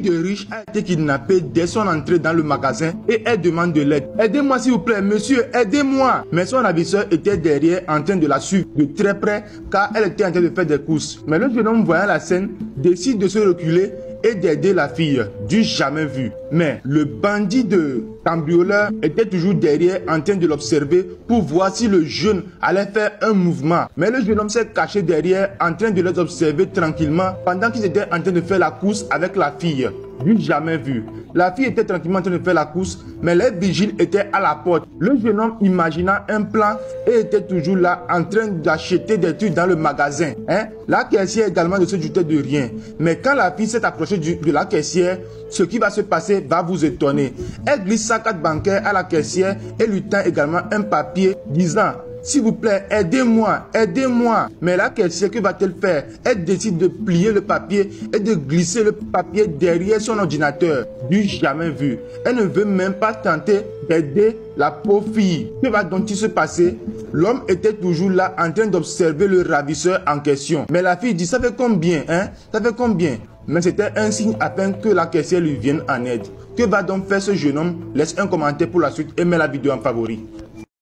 de riche a été kidnappée dès son entrée dans le magasin et elle demande de l'aide. Aidez-moi s'il vous plaît, monsieur, aidez-moi. Mais son ravisseur était derrière en train de la suivre de très près car elle était en train de faire des courses. Mais le jeune homme voyant la scène décide de se reculer et d'aider la fille, du jamais vu. Mais le bandit de cambrioleur était toujours derrière en train de l'observer pour voir si le jeune allait faire un mouvement. Mais le jeune homme s'est caché derrière en train de les observer tranquillement pendant qu'ils étaient en train de faire la course avec la fille. Du jamais vu. La fille était tranquillement en train de faire la course, mais les vigiles étaient à la porte. Le jeune homme imagina un plan et était toujours là en train d'acheter des trucs dans le magasin. La caissière également ne se doutait de rien. Mais quand la fille s'est approchée de la caissière, ce qui va se passer va vous étonner. Elle glisse sa carte bancaire à la caissière et lui tend également un papier disant: s'il vous plaît, aidez-moi, aidez-moi. Mais la caissière, que va-t-elle faire? Elle décide de plier le papier et de glisser le papier derrière son ordinateur. Du jamais vu. Elle ne veut même pas tenter d'aider la pauvre fille. Que va donc se passer? L'homme était toujours là en train d'observer le ravisseur en question. Mais la fille dit: ça fait combien, hein? Ça fait combien? Mais c'était un signe afin que la caissière lui vienne en aide. Que va donc faire ce jeune homme? Laisse un commentaire pour la suite et mets la vidéo en favori.